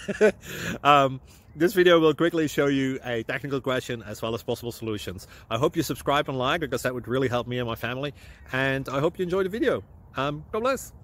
This video will quickly show you a technical question as well as possible solutions. I hope you subscribe and like, because that would really help me and my family. And I hope you enjoy the video. God bless.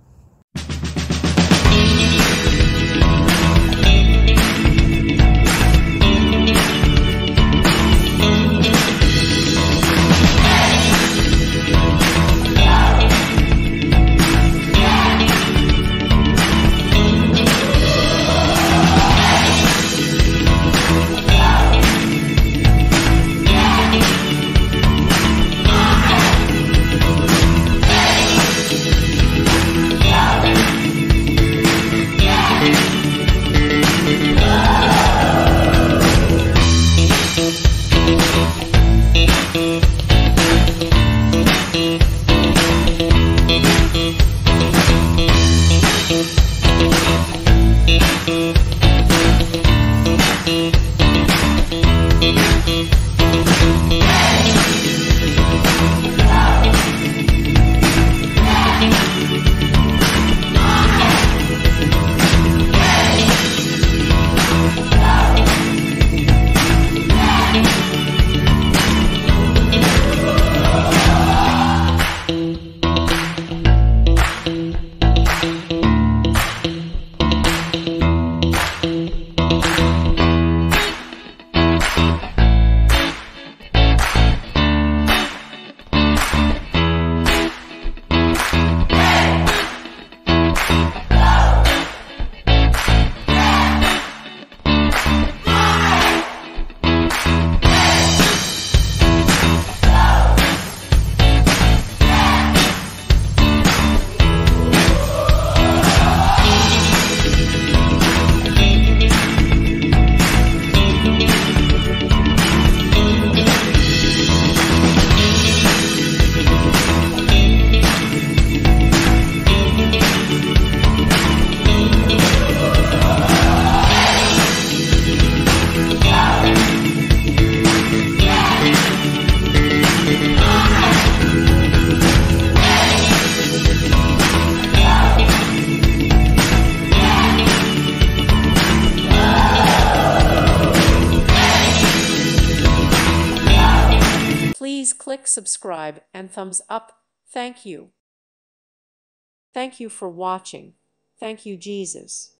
Please click subscribe and thumbs up. Thank you. Thank you for watching. Thank you, Jesus.